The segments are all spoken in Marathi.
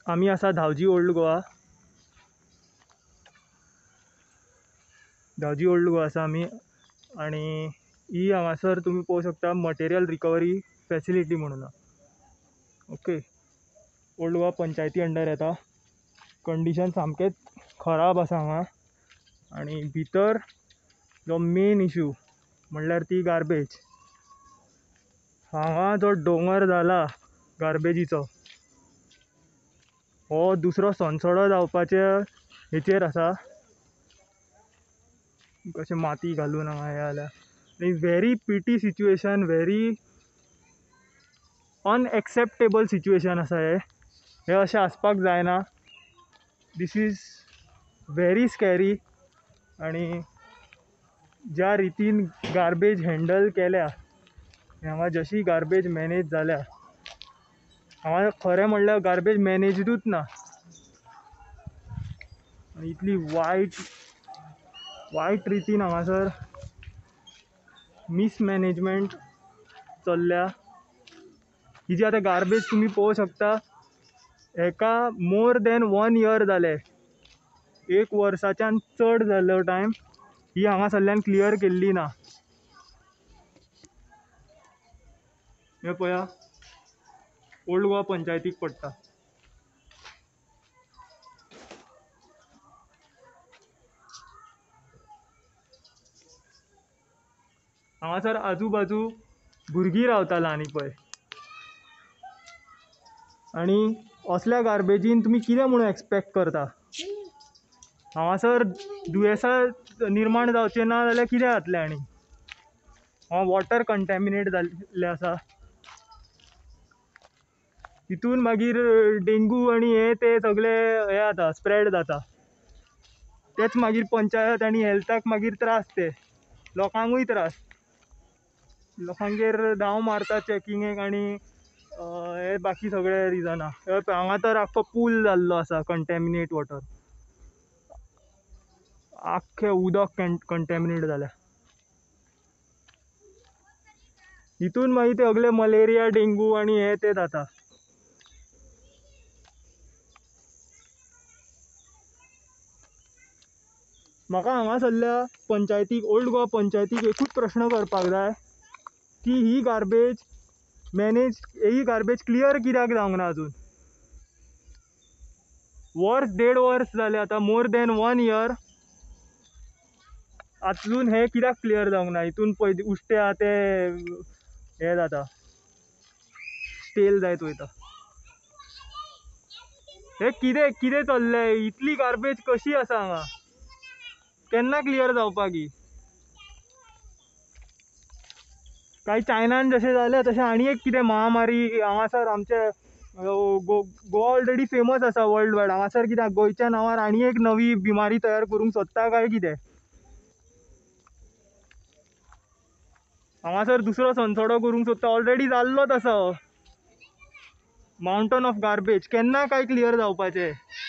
आमी आसा धावजी ओल्ड गोवा. धावजी ओल्ड गोवा आसा आमी. आनी ही हांगासर तुमी पळोवंक शकता मटेरियल रिकवरी फॅसिलिटी म्हणून. ओके, ओल्ड गोवा पंचायती अंडर येता. कंडिशन सामकेच खराब आसा हांगा. आनी भितर जो मेन इशू म्हणल्यार ती गार्बेज. हांगा जो दोंगर जाला गार्बेजीचो हो दुसरो संसोडो जावपाच्या हेचेर आसा. कशें माती घालून हांगा हें जाल्यार very pity situation, very unacceptable situation आसा हे अशें आसपाक जायना. This is very scary. आनी ज्या रितीन गार्बेज हँडल केल्या, हांगा जशी गार्बेज मॅनेज जाल्या, हांगा खरें म्हणल्यार गार्बेज मॅनेजूच ना. इतली वायट रितीन हांगासर मिसमॅनेजमेंट चल्ल्या. ही जी आतां गार्बेज तुमी पळोवंक शकता, हेका मोर दॅन 1 year जालें. 1 वर्साच्यान चड जालो टायम ही हांगासरल्यान क्लियर केल्ली ना. हे पळया, ओल्ड गोवा पंचायतीक पडटा. हांगासर आजू बाजू भुरगीं रावता ल्हानी पळय. आनी असल्या गार्बेजीन तुमी कितें म्हणून एक्सपेक्ट करता? हांगासर दुयेंसां निर्माण जावचें ना जाल्यार कितें जातलें? आनी हांगा वॉटर कंटॅमिनेट जाल्लें आसा. तितून मागीर डेंगू आनी हे ते सगळे हे जाता, स्प्रेड जाता. तेच मागीर पंचायत आनी हेल्थाक मागीर त्रास, ते लोकांकूय त्रास. लोकांगेर धांव मारता चॅकिंगेक आनी हे बाकी सगळे रिजनां. हांगा तर आख्खो पूल जाल्लो आसा कंटॅमिनेट वॉटर. आख्खें उदक कंटॅमिनेट जाल्या. हितून मागीर ते सगळे मलेरिया, डेंगू आनी हे ते जाता. म्हाका हांगासरल्या पंचायतीक, ओल्ड गोवा पंचायतीक एकूच प्रश्न करपाक जाय की ही गार्बेज मॅनेज, ही गार्बेज क्लियर कित्याक जावंक ना अजून? वर्स 1.5 वर्स जालें आतां, मोर दॅन 1 year. अजून हे कित्याक क्लियर जावंक ना? हितून पळय उश्टे आहा ते हे जाता, स्टेल जायत वयता. हे कितें चल्लें? इतली गार्बेज कशी आसा हांगा? केन्ना क्लियर जावपाक ही? काय चायनान जशें जालें तशें आनी एक कितें महामारी हांगासर आमचे गोवा ऑलरेडी फेमस आसा वर्ल्ड वायड. हांगासर कित्याक गोंयच्या नांवार आनी एक नवी बिमारी तयार करूंक सोदता काय कितें? हांगासर दुसरो संसोडो करूंक सोदता. ऑलरेडी जाल्लोच आसा माउंटन ऑफ गार्बेज. केन्ना काय क्लियर जावपाचें?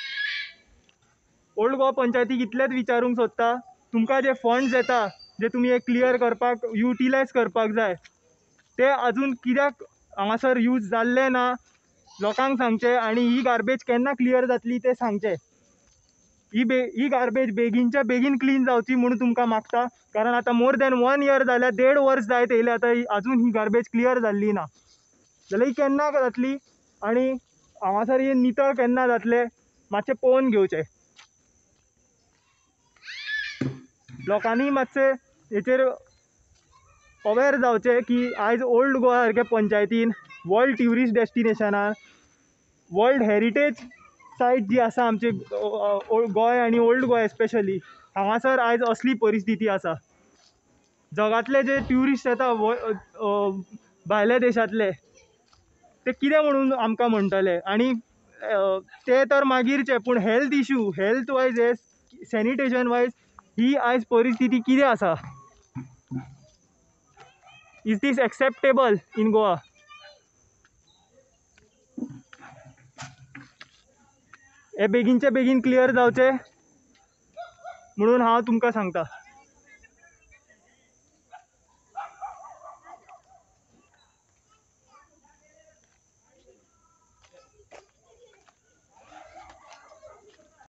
ओल्ड गोवा पंचायतीक इतलेंच विचारूंक सोदता, तुमकां जे फंड्स येता, जे तुमी हे क्लियर करपाक युटिलायज करपाक जाय, ते अजून कित्याक हांगासर यूज जाल्ले ना? लोकांक सांगचें. आनी ही गार्बेज केन्ना क्लियर जातली तें सांगचें. ही गार्बेज बेगीनच्या बेगीन क्लीन जावची म्हणून तुमकां मागता. कारण आतां मोर दॅन 1 year जाल्या, 1.5 वर्स जायत येयले आतां, अजून ही गार्बेज क्लियर जाल्ली ना. जाल्यार ही केन्ना जातली? आनी हांगासर हे नितळ केन्ना जातले? मातशें पळोवन घेवचें. लोकांनी मातशें हेचेर अवेर जावचें की आयज ओल्ड गोवा सारके पंचायतीन वर्ल्ड ट्युरिस्ट डेस्टिनेशनार, वर्ल्ड हेरिटेज सायट जी आसा आमचे गोंय आनी ओल्ड गोवा एस्पेशली, हांगासर आयज असली परिस्थिती आसा. जगातले जे ट्युरिस्ट येता भायल्या देशांतले, ते कितें म्हणून आमकां म्हणटले? आनी ते तर मागीरचे, पूण हेल्थ इश्यू, हेल्थ वायज, हे सॅनिटेशन वायज ही आयज परिस्थिती कितें आसा? Is this acceptable in Goa? हे बेगीनचे बेगीन क्लियर जावचें म्हणून हांव तुमकां सांगता.